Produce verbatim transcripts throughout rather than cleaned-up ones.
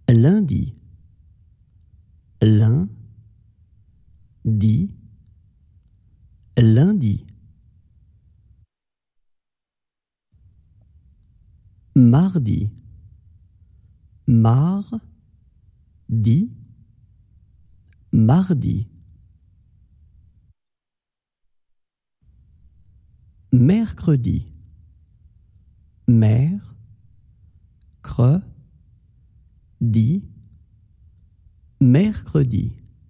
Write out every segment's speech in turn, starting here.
lundi, lundi, lundi. Mardi, mardi, mardi. Mercredi, mercredi, mercredi.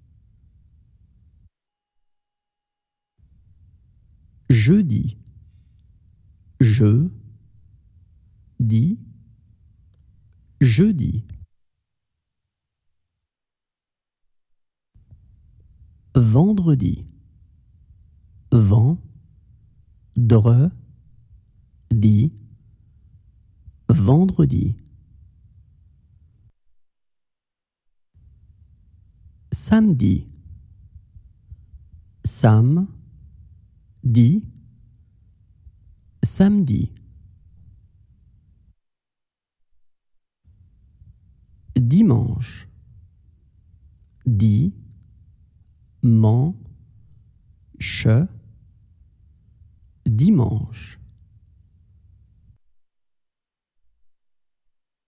Jeudi, jeudi, jeudi. Vendredi, vendredi, vendredi. Samedi, samedi, samedi. Dimanche, dimanche, dimanche.